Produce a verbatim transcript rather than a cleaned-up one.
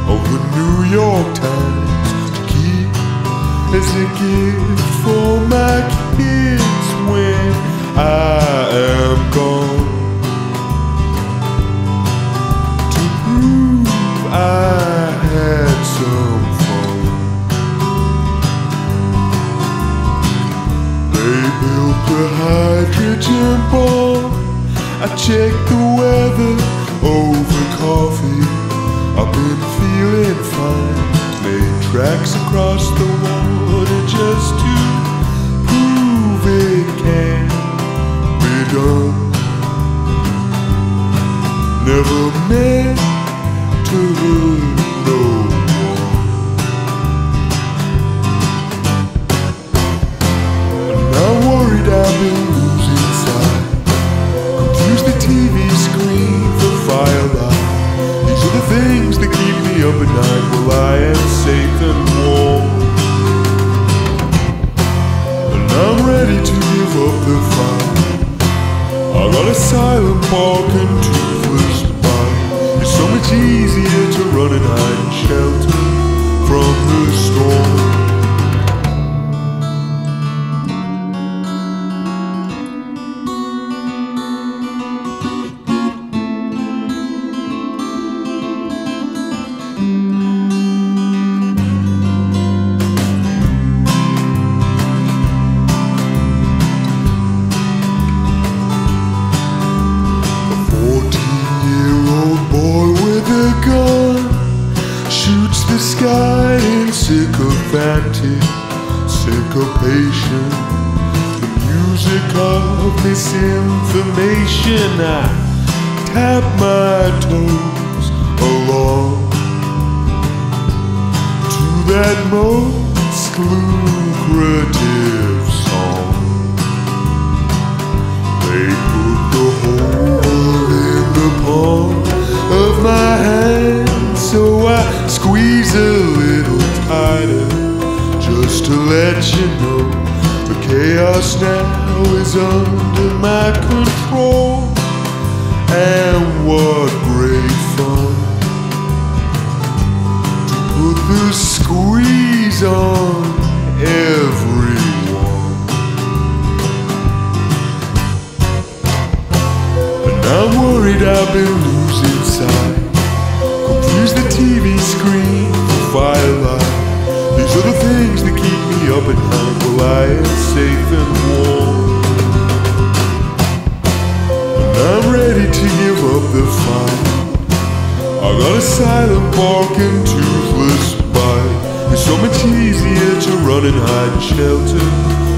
of the New York Times to keep as a gift for my kids when I am gone, to prove I had some fun. They built the hydrogen bomb. I checked the weather over coffee. I've been feeling fine. Made tracks across the water just to prove it can be done. Never meant to hurt no one. And I'm worried I've been losing sight. Confuse the T V screen for firelight. These are the things that keep me up at night while I am safe and warm. And I'm ready to give up the fight. I got a silent bark and toothless bite. It's so much easier to run and hide and shelter from the storm. Shoots the sky in sycophantic syncopation. The music of misinformation. I tap my toes along to that most lucrative song. They put the whole world in the palm of my hand, so I squeeze a little tighter just to let you know the chaos now is under my control. And what great fun to put the squeeze on everyone. And I'm worried I've been losing sight. Confuse the T V screen for firelight. These are the things that keep me up at night while I am safe and warm. And I'm ready to give up the fight. I got a silent bark and toothless bite. It's so much easier to run and hide and shelter